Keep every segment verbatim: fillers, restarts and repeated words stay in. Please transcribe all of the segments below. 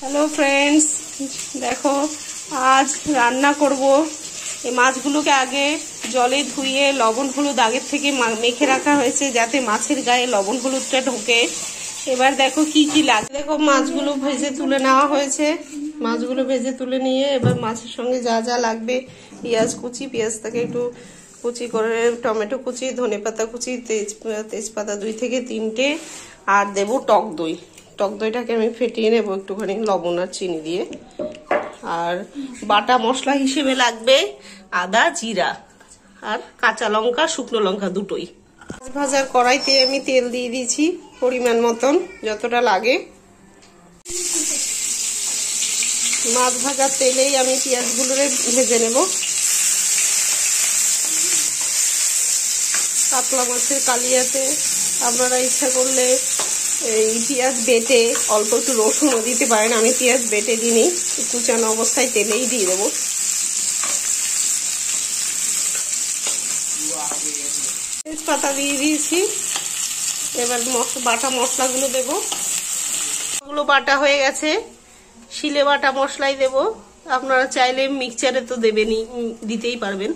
Hello friends, देखो आज रान्ना करब। এই মাছগুলোকে আগে জলে ধুয়ে লবণ হলুদ আগের থেকে মেখে রাখা হয়েছে যাতে মাছের গায়ে লবণ হলুদটা ঢোকে। এবার দেখো কি কি লাগে। দেখো মাছগুলো ভেজে তুলে নেওয়া হয়েছে। মাছগুলো ভেজে তুলে নিয়ে এবার মাছের সঙ্গে যা যা লাগবে, পেঁয়াজ কুচি, পেঁয়াজটাকে একটু কুচি করে, টমেটো কুচি, ধনেপাতা কুচি, তেজ তেজপাতা দুই থেকে তিনটে, আর দেবো টক দই। টক দইটাকে আমি ফেটিয়ে নেবো একটুখানি লবণ আর চিনি দিয়ে। আর বাটা মশলা হিসেবে লাগবে আদা, জিরা আর কাঁচা লঙ্কা, শুকনো লঙ্কা দুটোই। মাছ ভাজার কড়াইতে আমি তেল দিয়ে দিয়েছি পরিমাণ মতন, যতটা লাগে। মাছ ভাজার তেলেই আমি পেঁয়াজগুলো ভেজে নেব। কাতলা মাছের কালিয়াতে আপনারা ইচ্ছা করলে এই পেঁয়াজ বেটে অল্প একটু রসুনও দিতে পারেন। আমি পেঁয়াজ বেটে দিইনি, কুচানো অবস্থায় তেলেই দিয়ে দেবো। তেজপাতা দিয়ে দিয়েছি। এবার বাটা মশলাগুলো দেব। ওগুলো বাটা হয়ে গেছে, শিলে বাটা মশলাই দেব। আপনারা চাইলে মিক্সচারে তো দেবেনই, দিতেই পারবেন।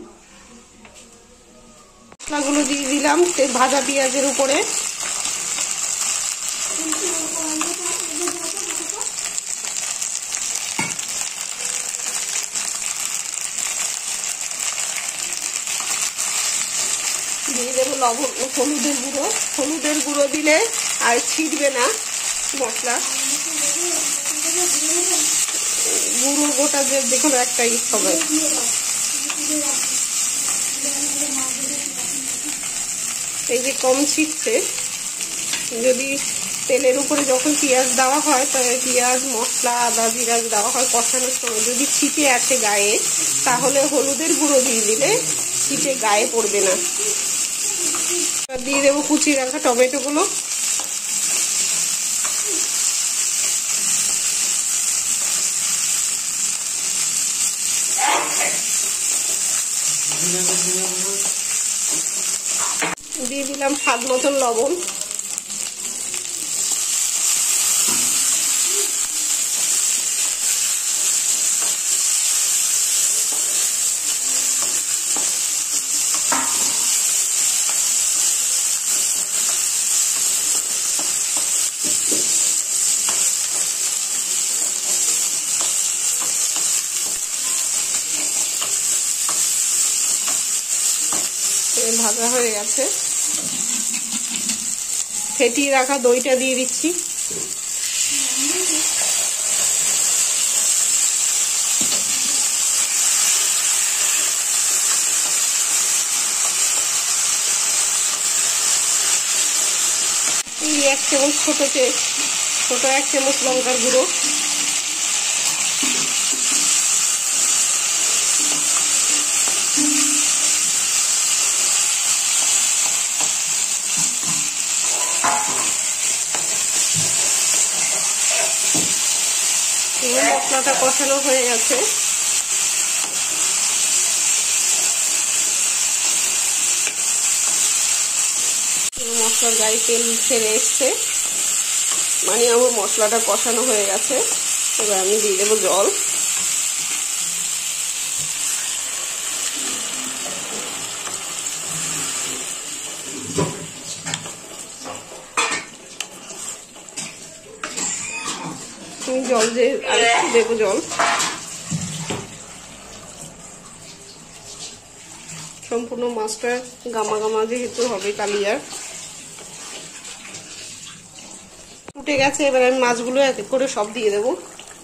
মশলাগুলো দিয়ে দিলাম ভাজা পেঁয়াজের উপরে। দিয়ে দেবো লবণ, হলুদের গুঁড়ো। হলুদের গুঁড়ো দিলে আর ছিটবে না মশলা। গুঁড়ো গোটা যে যেকোনো একটাই হবে। এই যে কম ছিটছে, যদি তেলের উপরে যখন পেঁয়াজ দেওয়া হয়, তবে পেঁয়াজ মশলা আদা জিরা দেওয়া হয় কষানোর সময়, যদি ছিটে আছে গায়ে, তাহলে হলুদের গুঁড়ো দিয়ে দিলে ছিটে গায়ে পড়বে না। দিয়ে দেবো কুচি রাখা টমেটো গুলো। দিয়ে দিলাম স্বাদ মতন লবণ। ভাজা হয়ে গেছে। ফেটিয়ে রাখা দইটা দিয়ে দিচ্ছি। এই এক চামচ ছোট ছোট এক চামচ লঙ্কার গুঁড়ো। মশলাটা কষানো হয়ে গেছে। মশলার গায়ে তেল ছেড়ে এসছে, মানে আমার মশলাটা কষানো হয়ে গেছে। এবার আমি দিয়ে দেবো জল। জল দিয়ে আর একটু দেবো জল। সম্পূর্ণ মাছটা গামা গামা যেহেতু হবে কালিয়ার। ফুটে গেছে, এবার আমি মাছগুলো এক এক করে সব দিয়ে দেবো।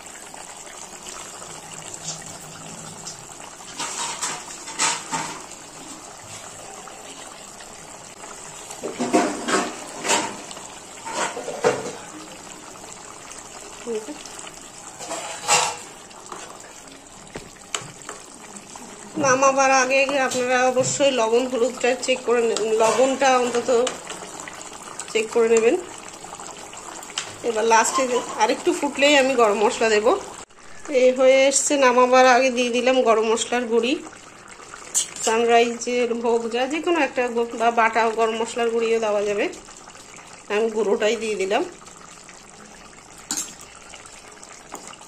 নামাবার আগে আপনারা অবশ্যই লবণ হলুদটা চেক করে, লবণটা অন্তত চেক করে নেবেন। এবার লাস্টে আরেকটু ফুটলেই আমি গরম মশলা দেব। এই হয়ে এসছে, নামাবার আগে দিয়ে দিলাম গরম মশলার গুঁড়ি। সানরাইজের ভোগ যা যে কোনো একটা বা বাটা গরম মশলার গুঁড়িও দেওয়া যাবে। আমি গুঁড়োটাই দিয়ে দিলাম।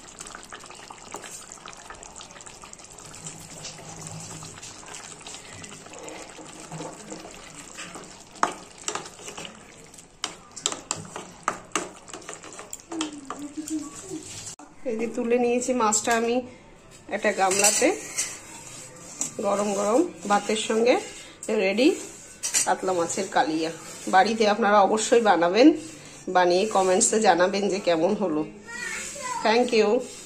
এই যে তুলে নিয়েছি মাছটা আমি একটা গামলাতে, গরম গরম ভাতের সঙ্গে রেডি কাতলা মাছের কালিয়া। বাড়িতে আপনারা অবশ্যই বানাবেন, বানিয়ে কমেন্টসে জানাবেন যে কেমন হলো। Thank you.